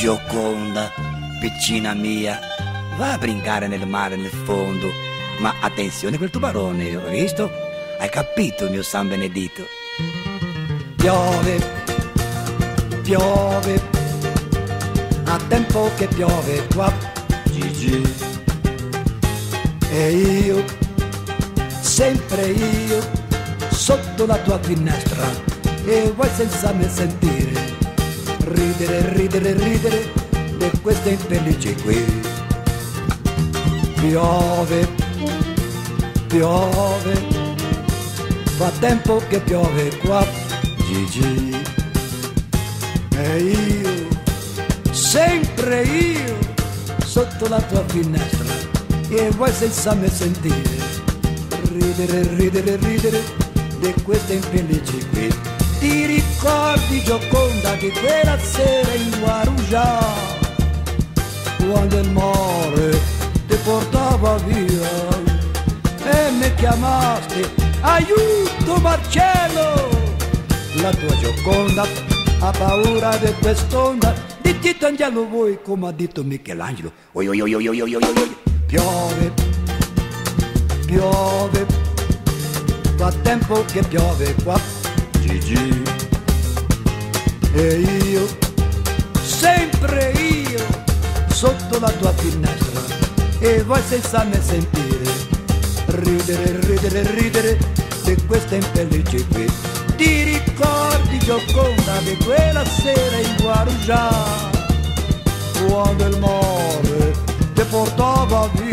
Gioconda, piccina mia, va a brincare nel mare nel fondo, ma attenzione quel tuo barone, ho visto? Hai capito, mio San Benedito? Piove, piove, a tempo che piove qua, Gigi. E io, sempre io, sotto la tua finestra, e vuoi senza me sentire ridere, ridere, ridere di queste infelici qui. Piove, piove, fa tempo che piove qua, Gigi. E io, sempre io, sotto la tua finestra, e vuoi senza me sentire ridere, ridere, ridere di queste infelici qui. Ti ricordi, Gioconda, di quella sera in Guarujá, quando il mare ti portava via e mi chiamaste aiuto Marcello? La tua Gioconda ha paura di quest'onda di Tito Angelo voi, come ha detto Michelangelo. Oi, oi, oi, oi, oi, oi, oi. Piove, piove, fa tempo che piove qua, Gigi. E io, sempre io, sotto la tua finestra, e vuoi senza me sentire ridere, ridere, ridere di queste infelici qui. Ti ricordi, Gioconda, di quella sera in Guarujá, quando il mare ti portava via